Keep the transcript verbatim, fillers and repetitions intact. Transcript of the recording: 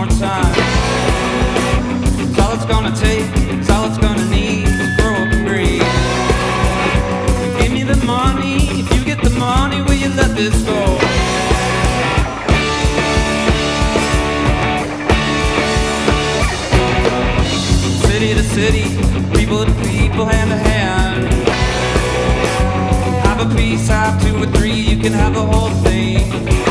more time. It's all it's gonna take, it's all it's gonna need to grow up and breathe. Give me the money, if you get the money, will you let this go? City to city, people to people, hand to hand. Have a piece, have two or three, you can have the whole thing.